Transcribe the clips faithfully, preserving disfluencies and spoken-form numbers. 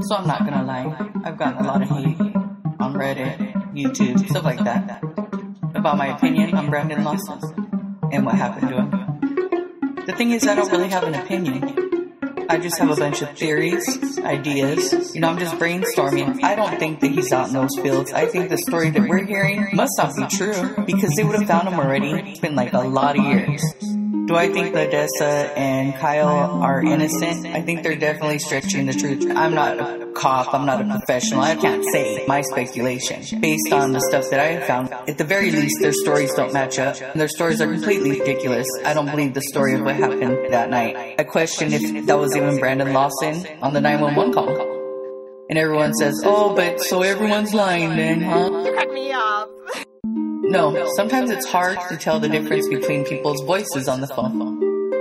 So I'm not gonna lie, I've gotten a lot of hate on Reddit, YouTube, stuff like that, about my opinion on Brandon Lawson and what happened to him. The thing is, I don't really have an opinion. I just have a bunch of theories, ideas. You know, I'm just brainstorming. I don't think that he's out in those fields. I think the story that we're hearing must not be true, because they would have found him already. It's been like a lot of years. Do I think Ledessa and Kyle are innocent? I think they're definitely stretching the truth. I'm not a cop, I'm not a professional, I can't say. My speculation, based on the stuff that I have found, at the very least, their stories don't match up. Their stories are completely ridiculous. I don't believe the story of what happened that night. I question if that was even Brandon Lawson on the nine one one call. And everyone says, oh, but so everyone's lying then, huh? Cut me off. No, sometimes it's hard to tell the difference between people's voices on the phone.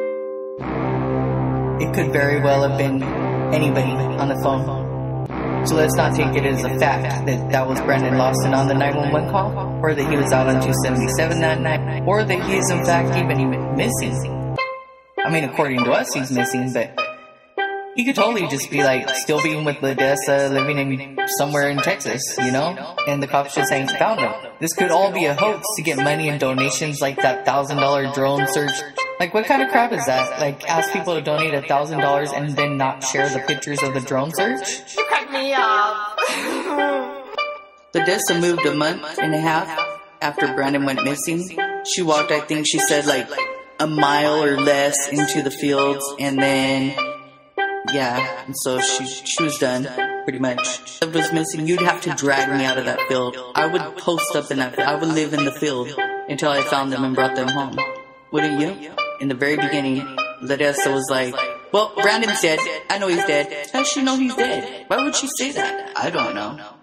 It could very well have been anybody on the phone. So let's not take it as a fact that that was Brandon Lawson on the nine one one call, or that he was out on two seventy-seven that night, or that he is in fact even, even missing. I mean, according to us, he's missing, but he could totally just be like still being with Ledessa, living in somewhere in Texas, you know? And the cops just ain't found him. This could all be a hoax to get money and donations, like that thousand dollar drone search. Like, what kind of crap is that? Like, ask people to donate a thousand dollars and then not share the pictures of the drone search? You cut me off. Ledessa moved a month and a half after Brandon went missing. She walked, I think she said, like a mile or less into the fields, and then yeah, and so she she was done, pretty much. If I was missing, you'd have to drag me out of that field. I would post up in that field. I would live in the field until I found them and brought them home. Wouldn't you? In the very beginning, Ledessa was like, well, Brandon's dead. I know he's dead. How does she know he's dead? Why would she say that? I don't know.